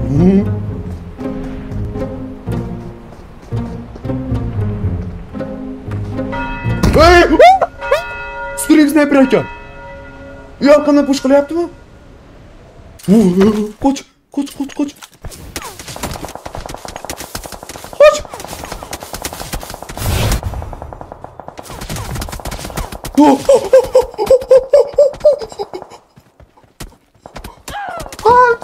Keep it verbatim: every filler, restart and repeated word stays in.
Stream sniper ekan. Yorqindan push qilyaptimi? Qoch, qoch, qoch, qoch. Qoch. Qoch.